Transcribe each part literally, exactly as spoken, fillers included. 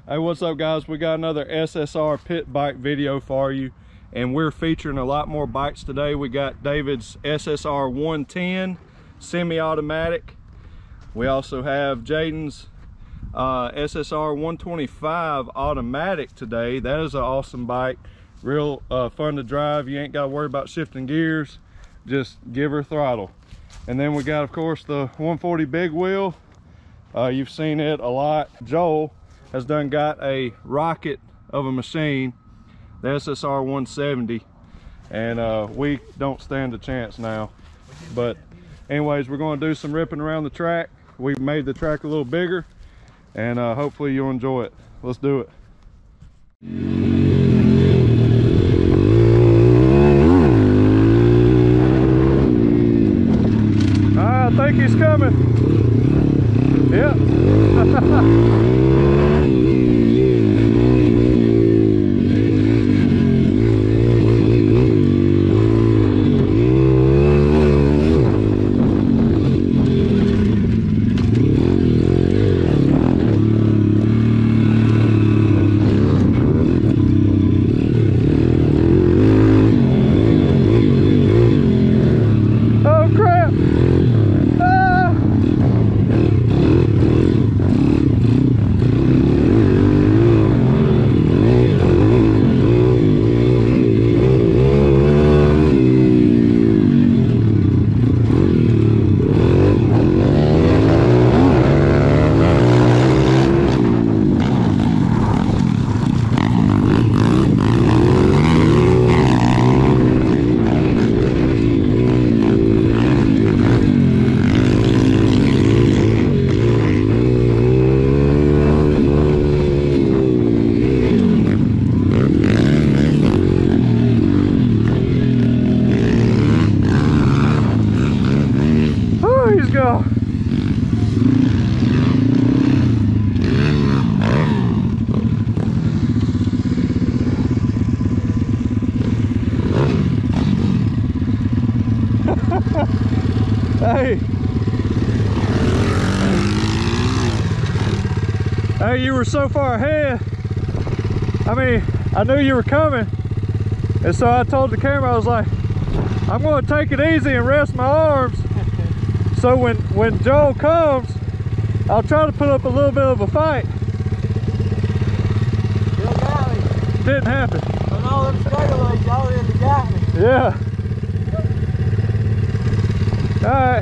Hey, what's up guys? We got another S S R pit bike video for you, and we're featuring a lot more bikes today. We got David's S S R one ten semi-automatic. We also have Jaden's uh, S S R one twenty-five automatic today. That is an awesome bike, real uh, fun to drive. You ain't got to worry about shifting gears, just give her throttle. And then we got, of course, the one forty big wheel. Uh, you've seen it a lot. Joel has done got a rocket of a machine, the S S R one seventy, and uh, we don't stand a chance now. But anyways, we're going to do some ripping around the track. We made the track a little bigger, and uh, hopefully you'll enjoy it. Let's do it. I think he's coming. Yep. Go. Hey. Hey, you were so far ahead. I mean, I knew you were coming. And so I told the camera, I was like, I'm going to take it easy and rest my arms. So when, when Joel comes, I'll try to put up a little bit of a fight. You got me. Didn't happen. On all them straightaways, y'all really got me. Yeah. All right.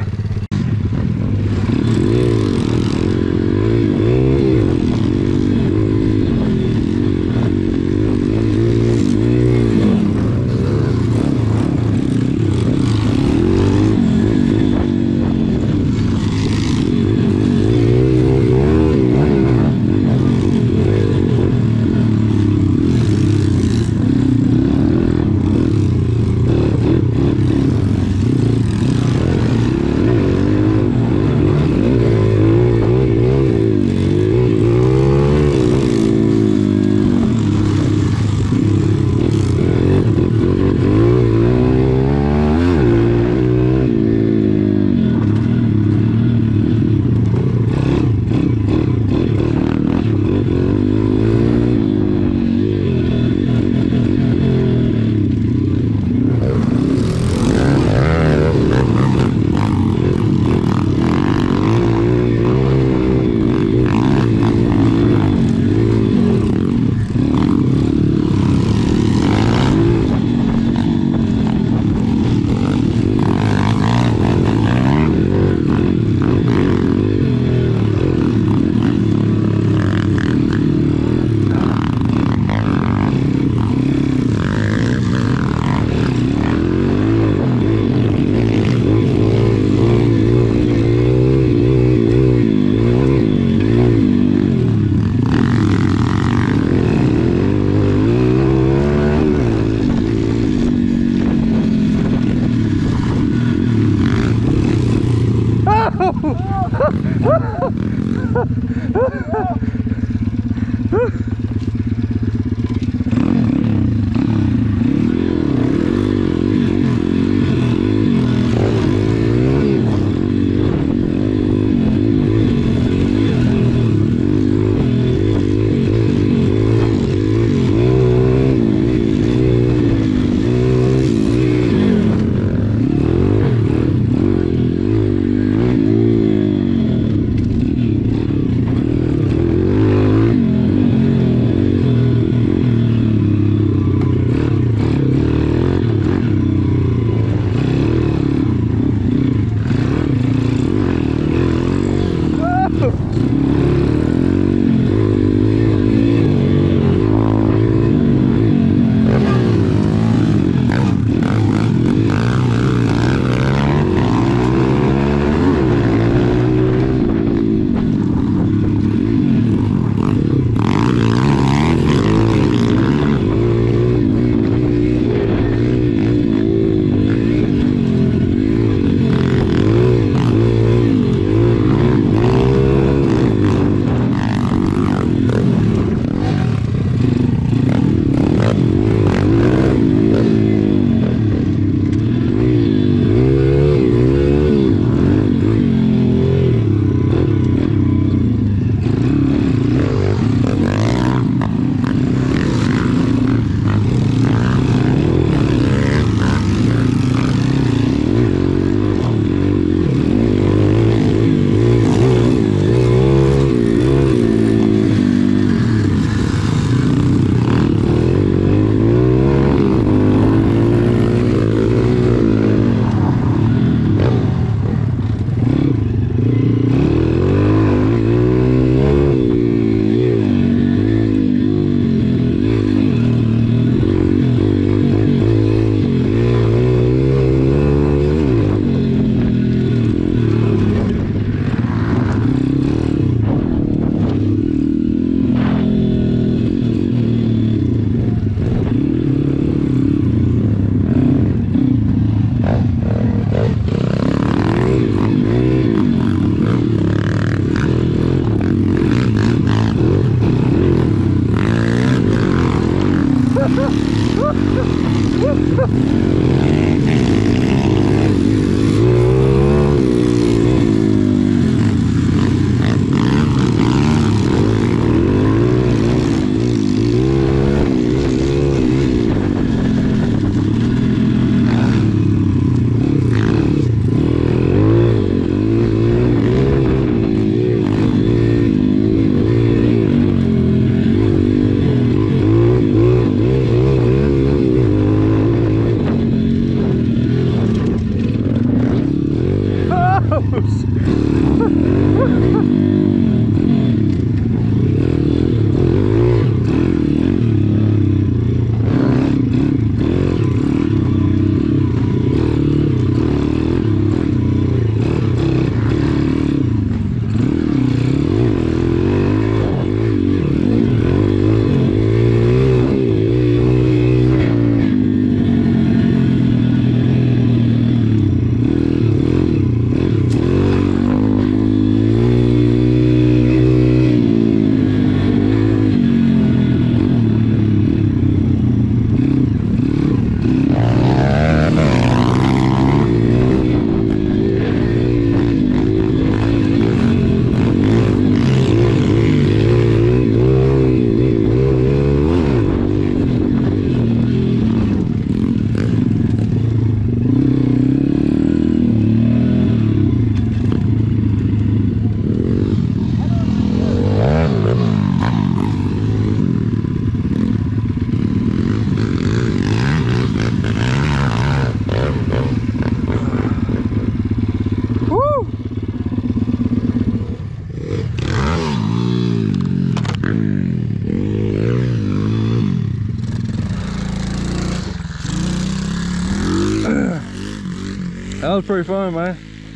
was pretty fun, man.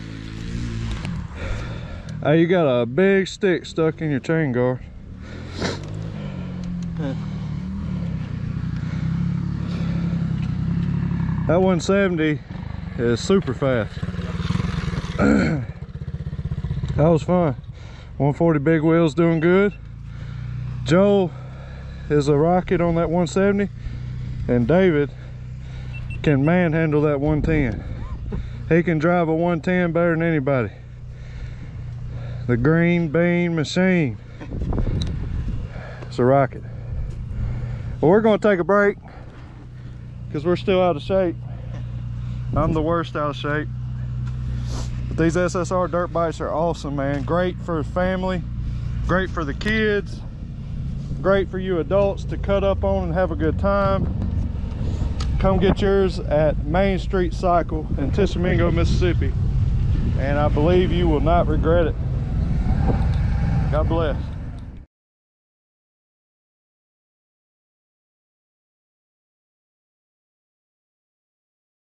Hey, you got a big stick stuck in your chain guard. That one seventy is super fast. That was fun. one forty big wheels doing good. Joe is a rocket on that one seventy, and David can manhandle that one ten. He can drive a one ten better than anybody. The green bean machine. It's a rocket. Well, we're going to take a break because we're still out of shape. I'm the worst out of shape. But these S S R dirt bikes are awesome, man. Great for family, great for the kids, great for you adults to cut up on and have a good time. Come get yours at Main Street Cycle in Tishomingo, Mississippi. And I believe you will not regret it. God bless.